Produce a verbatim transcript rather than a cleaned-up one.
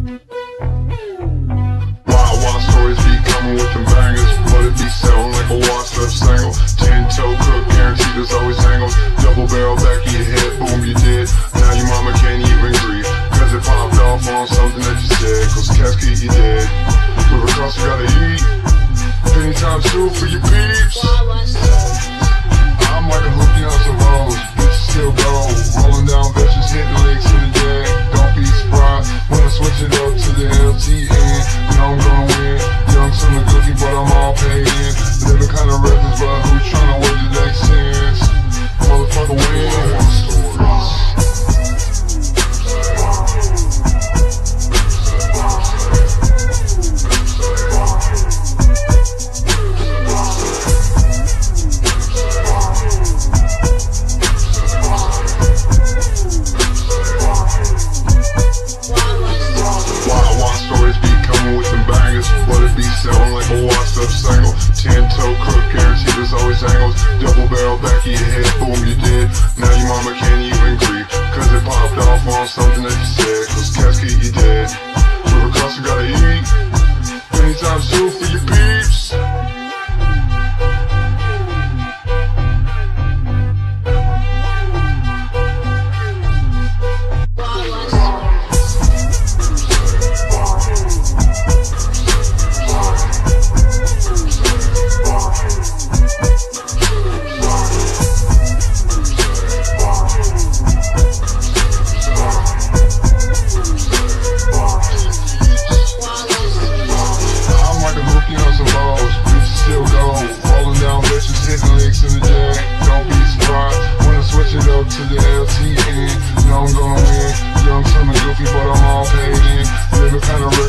Wild, wild stories be coming with them bangers, but it be sounding like a washed up single. Ten toe cook, guaranteed there's always angles. Double barrel back of your head, boom, you dead. Now your mama can't even grieve, cause it popped off on something that you said. Cause casket, you dead. River cross, you gotta eat. Penny times two for your peeps. I'm like a hook, you know, some rolls. Bitch, still go. Rolling down bitches, hitting licks in the jack. Don't be surprised when I switch it up to the L T N. You know I'm gonna win. Young son of Goofy, but I'm all paid in. Living kinda reckless, but who's tryna wait the next sense? Motherfucker win. Sound like a washed up single. Ten toe cook, guaranteed there's always angles. Double barrel back of your head, boom, you dead. Now your mama can't even grieve, cause it popped off on something that you said. Cause casket, you dead. River cross, you gotta eat. Many times two for your peeps. To the L T N, know I'm gonna win. Young son of Goofy, but I'm all paid in. Living kinda real.